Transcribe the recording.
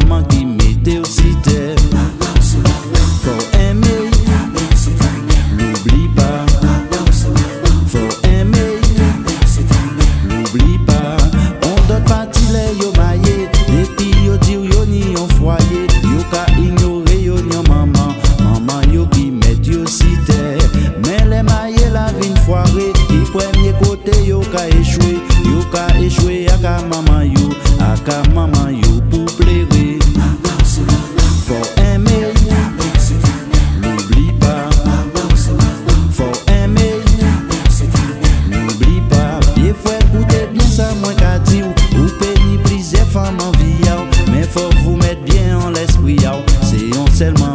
maman qui mettait aussi terre. Faut aimer, l'oublie pas. Faut aimer, l'oublie pas. On doit partir les yo maillé, et puis yo dire yo ni en foyer. Yo ka ignorer yo ni maman, maman yo qui met yo si terre. Mais les maillé la vin foiré, qui premier côté yo ka échoué. Yo ka échoué à ka maman yo pour plaire. Faut aimer, n'oublie pas. Faut aimer, n'oublie pas. Bien frère, écoutez bien ça, moi qu'a dit ou pénis plusieurs femmes en vie. Mais faut vous mettre bien en l'esprit. C'est on seulement